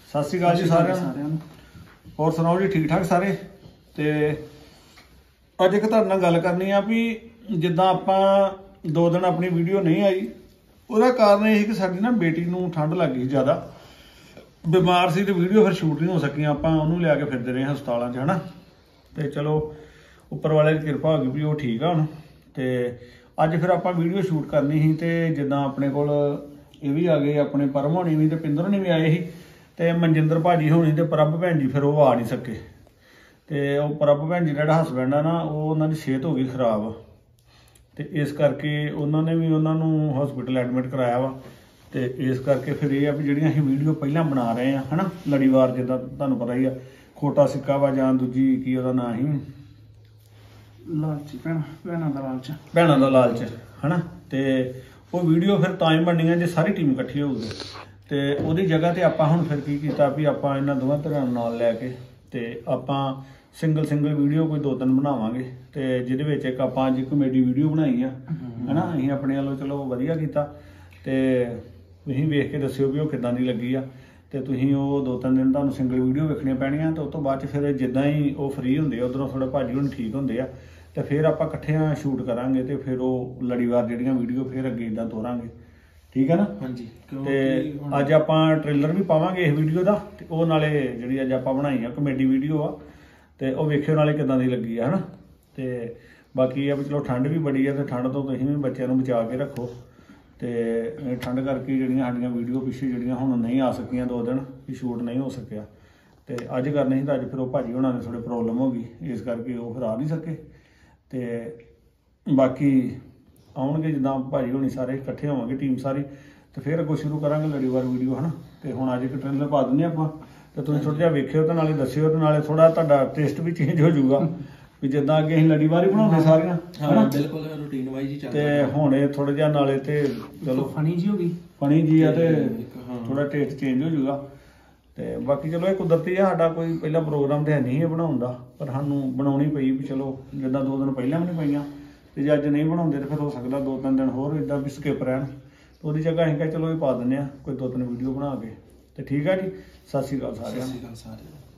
सत श्री अकाल जी सारिਆਂ ਨੂੰ। ਹੋਰ ਸੁਣਾਓ ਜੀ ठीक ठाक ਸਾਰੇ। ਤੇ ਅੱਜ ਇੱਕ ਤੁਹਾਡੇ ਨਾਲ ਗੱਲ ਕਰਨੀ ਆ ਵੀ ਜਿੱਦਾਂ ਆਪਾਂ 2 ਦਿਨ ਆਪਣੀ ਵੀਡੀਓ ਨਹੀਂ ਆਈ, ਉਹਦਾ ਕਾਰਨ ਇਹ ਕਿ ਸਾਡੀ ਨਾ ਬੇਟੀ ਨੂੰ ਠੰਡ ਲੱਗ ਗਈ ਜ਼ਿਆਦਾ, ਬਿਮਾਰ ਸੀ ਤੇ ਵੀਡੀਓ ਫਿਰ ਸ਼ੂਟ ਨਹੀਂ ਹੋ ਸਕੀਆਂ। ਆਪਾਂ ਉਹਨੂੰ ਲਿਆ ਕੇ ਫਿਰਦੇ ਰਹੇ ਹਸਪਤਾਲਾਂ 'ਚ ਹਨਾ। ਤੇ ਚਲੋ ਉੱਪਰ ਵਾਲੇ ਦੀ ਕਿਰਪਾ ਹੋ ਗਈ ਵੀ ਉਹ ਠੀਕ ਆ ਹੁਣ। ਤੇ ਅੱਜ ਫਿਰ ਆਪਾਂ ਵੀਡੀਓ ਸ਼ੂਟ ਕਰਨੀ ਸੀ ਤੇ ਜਿੱਦਾਂ ਆਪਣੇ ਕੋਲ ਇਹ ਵੀ ਆ ਗਏ, ਆਪਣੇ ਪਰਮ ਹੋਣੀ ਵੀ ਤੇ ਪਿੰਦਰ ਹੋਣੀ ਵੀ ਆਏ ਸੀ ਤੇ ਮਨਜਿੰਦਰ ਭਾਜੀ ਹੋਣੀ ਤੇ ਪ੍ਰਭ ਭੈਣ ਜੀ ਫਿਰ ਉਹ ਆ ਨਹੀਂ ਸਕੇ। ਤੇ ਉਹ ਪ੍ਰਭ ਭੈਣ ਜੀ ਜਿਹੜਾ ਹਸਬੈਂਡ ਆ ਨਾ, ਉਹ ਉਹਨਾਂ ਦੀ ਸਿਹਤ ਹੋ ਗਈ ਖਰਾਬ ਤੇ ਇਸ ਕਰਕੇ ਉਹਨਾਂ ਨੇ ਵੀ ਉਹਨਾਂ ਨੂੰ ਹਸਪੀਟਲ ਐਡਮਿਟ ਕਰਾਇਆ ਵਾ। ਤੇ ਇਸ ਕਰਕੇ ਫਿਰ ਇਹ ਆ ਵੀ ਜਿਹੜੀਆਂ ਅਸੀਂ ਵੀਡੀਓ ਪਹਿਲਾਂ ਬਣਾ ਰਹੇ ਆ ਹਨਾ, ਲੜੀਵਾਰ ਜਿੱਦਾਂ ਤੁਹਾਨੂੰ ਪਤਾ ਹੀ ਆ, ਖੋਟਾ ਸਿੱਕਾ ਵਾ ਜਾਂ ਦੂਜੀ ਕੀ ਉਹਦਾ ਨਾਂ ਸੀ, ਲਾਲਚੀ ਭੈਣਾਂ ਦਾ ਲਾਲਚ ਹਨਾ। ਤੇ ਉਹ ਵੀਡੀਓ ਫਿਰ ਤਾਂ ਹੀ ਬਣਨੀਆਂ ਜੇ ਸਾਰੀ ਟੀਮ ਇਕੱਠੀ ਹੋਊਗੀ। ਤੇ ਉਹਦੀ ਜਗ੍ਹਾ ਤੇ ਆਪਾਂ ਹੁਣ ਫਿਰ ਕੀ ਕੀਤਾ ਵੀ ਆਪਾਂ ਇਹਨਾਂ ਦੋਵਾਂ ਧਿਰਾਂ ਨੂੰ ਨਾਲ ਲੈ ਕੇ ਤੇ ਆਪਾਂ ਸਿੰਗਲ ਵੀਡੀਓ ਕੋਈ 2-3 ਬਣਾਵਾਂਗੇ। ਤੇ ਜਿਹਦੇ ਵਿੱਚ ਇੱਕ ਆਪਾਂ ਅੱਜ ਕਮੇਡੀ ਵੀਡੀਓ ਬਣਾਈ ਆ ਹਨਾ, ਅਸੀਂ ਆਪਣੇ ਵੱਲੋਂ ਚਲੋ ਵਧੀਆ ਕੀਤਾ। ਤੇ ਤੁਸੀਂ ਵੇਖ ਕੇ ਦੱਸਿਓ ਵੀ ਉਹ ਕਿੱਦਾਂ ਦੀ ਲੱਗੀ ਆ। ਤੇ ਤੁਸੀਂ ਉਹ 2-3 ਦਿਨ ਤੁਹਾਨੂੰ ਸਿੰਗਲ ਵੀਡੀਓ ਵੇਖਣੀਆਂ ਪੈਣੀਆਂ ਤੇ ਉਸ ਤੋਂ ਬਾਅਦ 'ਚ ਫਿਰ ਜਿੱਦਾਂ ਹੀ ਉਹ ਫ੍ਰੀ ਹੁੰਦੇ ਆ ਉੱਧਰੋਂ ਥੋੜ੍ਹਾ ਭਾਜੀ ਹੁਣ ਠੀਕ ਹੁੰਦੇ ਆ ਤੇ ਫਿਰ ਆਪਾਂ ਇਕੱਠਿਆਂ ਸ਼ੂਟ ਕਰਾਂਗੇ ਤੇ ਫਿਰ ਉਹ ਲੜੀਵਾਰ ਜਿਹੜੀਆਂ ਵੀਡੀਓ ਫਿਰ ਅੱਗੇ ਇੱਦਾਂ ਤੋਰਾਂਗੇ, ਠੀਕ ਹੈ ਨਾ। ਹਾਂਜੀ। ਤੇ ਅੱਜ ਆਪਾਂ ਟ੍ਰੇਲਰ ਵੀ ਪਾਵਾਂਗੇ ਇਸ ਵੀਡੀਓ ਦਾ ਤੇ ਉਹ ਨਾਲੇ ਜਿਹੜੀ ਅੱਜ ਆਪਾਂ ਬਣਾਈ ਆ ਕਮੇਡੀ ਵੀਡੀਓ ਆ ਤੇ ਉਹ ਵੇਖਿਓ ਨਾਲੇ ਕਿੱਦਾਂ ਦੀ ਲੱਗੀ ਆ ਹਨਾ। ਤੇ ਬਾਕੀ ਇਹ ਵੀ ਚਲੋ ਠੰਡ ਵੀ ਬੜੀ ਆ ਤੇ ਠੰਡ ਤੋਂ ਤੁਸੀਂ ਵੀ ਬੱਚਿਆਂ ਨੂੰ ਬਚਾ ਕੇ ਰੱਖੋ। ਤੇ ਠੰਡ ਕਰਕੇ ਜਿਹੜੀਆਂ ਸਾਡੀਆਂ ਵੀਡੀਓ ਪਿੱਛੇ ਜਿਹੜੀਆਂ ਹੁਣ ਨਹੀਂ ਆ ਸਕੀਆਂ 2 ਦਿਨ ਵੀ ਸ਼ੂਟ ਨਹੀਂ ਹੋ ਸਕਿਆ ਤੇ ਅੱਜ ਕਰਨੀ ਸੀ ਤਾਂ ਅੱਜ ਫਿਰ ਉਹ ਭਾਜੀ ਹੋਣਾ ਦੇ ਥੋੜ੍ਹੀ ਪ੍ਰੋਬਲਮ ਹੋ ਗਈ, ਇਸ ਕਰਕੇ ਉਹ ਫਿਰ ਆ ਨਹੀਂ ਸਕੇ। ਤੇ ਬਾਕੀ ਆਉਣਗੇ ਜਿੱਦਾਂ ਭਾਜੀ ਹੋਣੀ ਸਾਰੇ ਇਕੱਠੇ ਹੋਵਾਂਗੇ ਟੀਮ ਸਾਰੀ ਤੇ ਫਿਰ ਅੱਗੋਂ ਸ਼ੁਰੂ ਕਰਾਂਗੇ ਲੜੀਵਾਰ ਵੀਡੀਓ ਹਨਾ। ਤੇ ਹੁਣ ਅੱਜ ਇੱਕ ਟ੍ਰੇਲਰ ਪਾ ਦਿੰਦੇ ਆਪਾਂ ਤੇ ਤੁਸੀਂ ਥੋੜ੍ਹਾ ਜਿਹਾ ਵੇਖਿਓ ਤੇ ਨਾਲੇ ਦੱਸਿਓ ਤੇ ਨਾਲੇ ਥੋੜਾ ਤੁਹਾਡਾ ਟੇਸਟ ਵੀ ਚੇਂਜ ਹੋ ਜਾਊਗਾ ਵੀ ਜਿੱਦਾਂ ਅੱਗੇ ਅਸੀਂ ਲੜੀਵਾਰ ਹੀ ਬਣਾਉਂਦੇ ਸਾਰੀਆਂ ਹਾਂ ਬਿਲਕੁਲ ਰੂਟੀਨ ਵਾਈਜ਼ ਹੀ ਚੱਲਦਾ। ਤੇ ਹੁਣ ਇਹ ਥੋੜਾ ਜਿਹਾ ਨਾਲੇ ਤੇ ਚਲੋ ਫਨੀ ਜੀ ਹੋ ਗਈ, ਫਨੀ ਜੀ ਆ ਤੇ ਥੋੜਾ ਟੇਸਟ ਚੇਂਜ ਹੋ ਜਾਊਗਾ। ਤੇ ਬਾਕੀ ਚਲੋ ਇਹ ਕੁਦਰਤੀ ਆ, ਸਾਡਾ ਕੋਈ ਪਹਿਲਾ ਪ੍ਰੋਗਰਾਮ ਤੇ ਹੈ ਨਹੀਂ ਇਹ ਬਣਾਉਣ ਦਾ, ਪਰ ਸਾਨੂੰ ਬਣਾਉਣੀ ਪਈ ਵੀ ਚਲੋ ਜਿੱਦਾਂ 2 ਦਿਨ ਪਹਿਲਾਂ ਵੀ ਨਹੀਂ ਪਈਆਂ ਤੇ ਜੇ ਅੱਜ ਨਹੀਂ ਬਣਾਉਂਦੇ ਤਾਂ ਫਿਰ ਹੋ ਸਕਦਾ 2-3 ਦਿਨ ਹੋਰ ਇੱਦਾਂ ਵੀ ਸਕਿਪ ਰਹਿਣ। ਤੇ ਉਹਦੀ ਜਗ੍ਹਾ ਅਸੀਂ ਕਿਹਾ ਚਲੋ ਇਹ ਪਾ ਦਿੰਦੇ ਆ ਕੋਈ 2-3 ਵੀਡੀਓ ਬਣਾ ਕੇ। ਤੇ ਠੀਕ ਆ ਜੀ, ਸਤਿ ਸ਼੍ਰੀ ਅਕਾਲ ਸਾਰਿਆਂ ਨੂੰ।